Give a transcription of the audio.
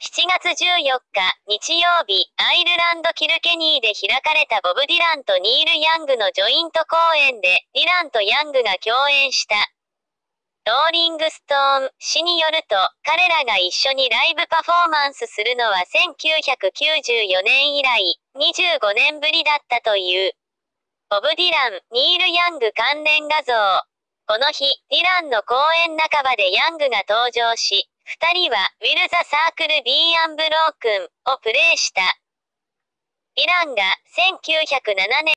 7月14日、日曜日、アイルランド・キルケニーで開かれたボブ・ディランとニール・ヤングのジョイント公演で、ディランとヤングが共演した。ローリング・ストーン誌によると、彼らが一緒にライブパフォーマンスするのは1994年以来、25年ぶりだったという。ボブ・ディラン、ニール・ヤング関連画像。この日、ディランの公演半ばでヤングが登場し、二人は、ウィル・ザ・サークル・ビー・アンブロークンをプレイした。ディランが1907年